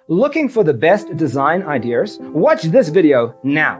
Looking for the best design ideas? Watch this video now.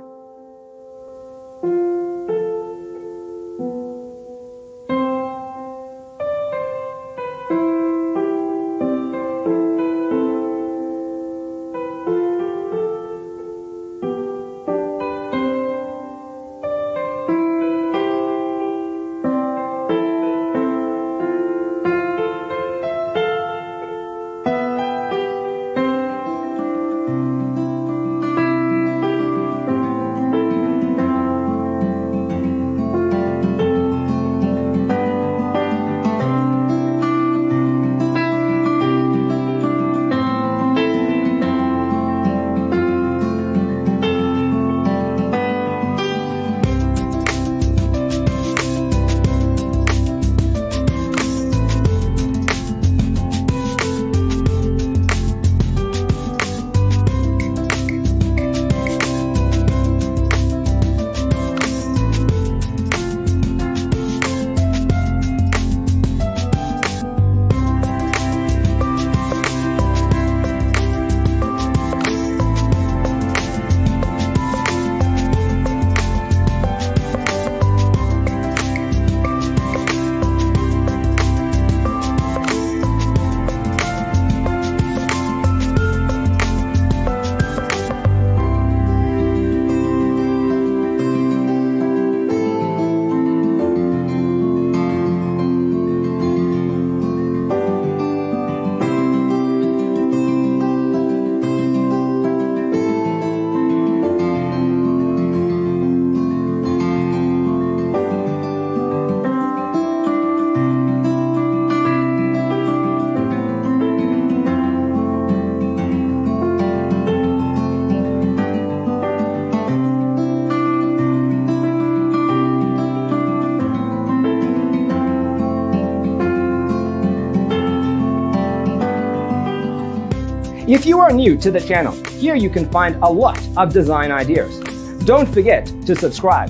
If you are new to the channel, here you can find a lot of design ideas. Don't forget to subscribe.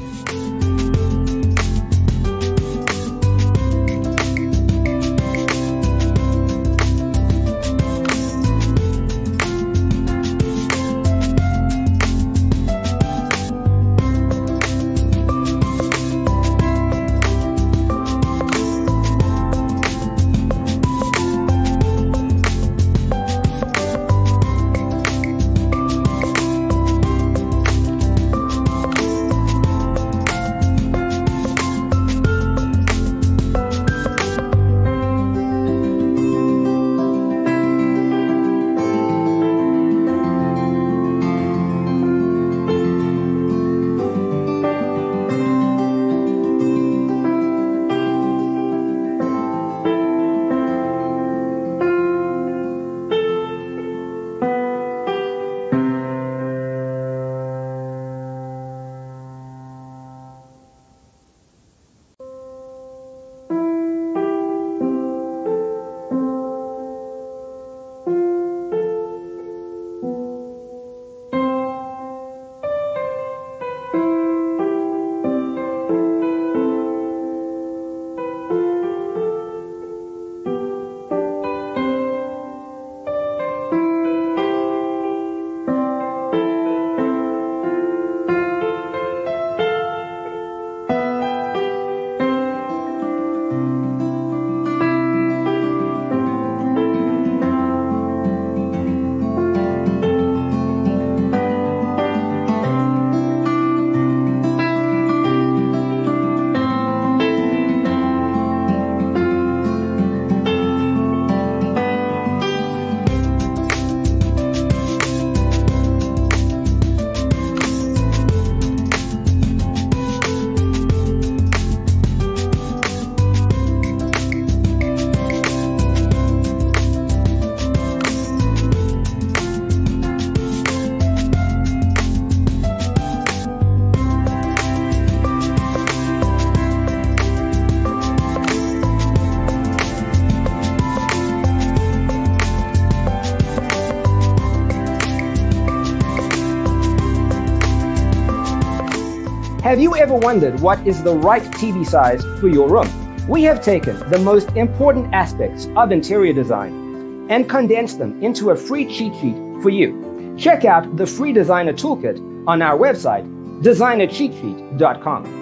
Have you ever wondered what is the right TV size for your room? We have taken the most important aspects of interior design, and condense them into a free cheat sheet for you. Check out the free designer toolkit on our website, designercheatsheet.com.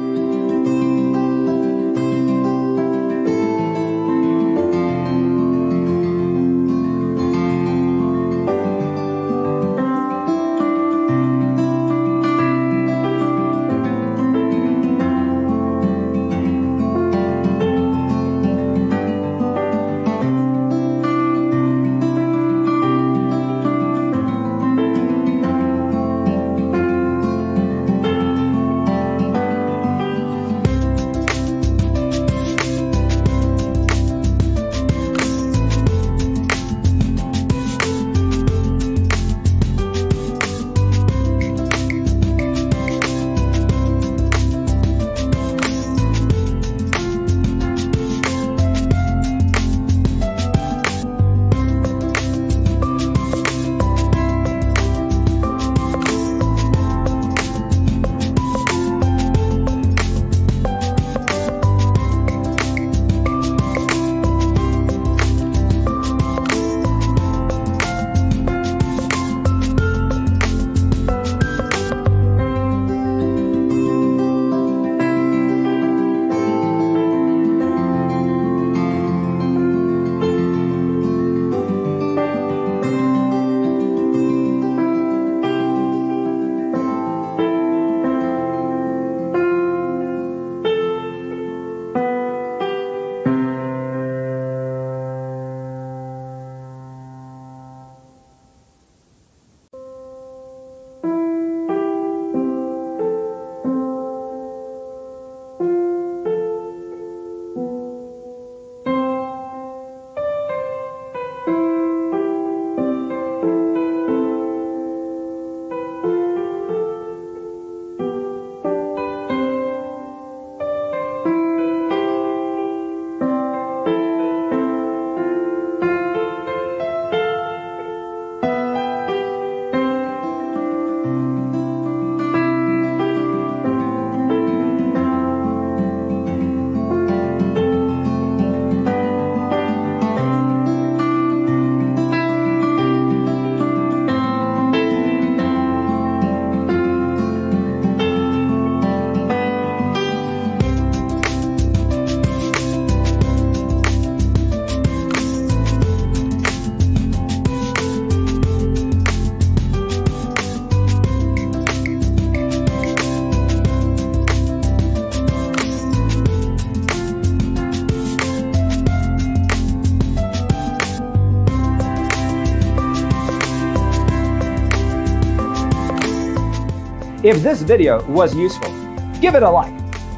If this video was useful, give it a like.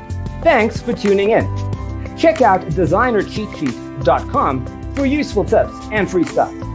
Thanks for tuning in. Check out designercheatsheet.com for useful tips and free stuff.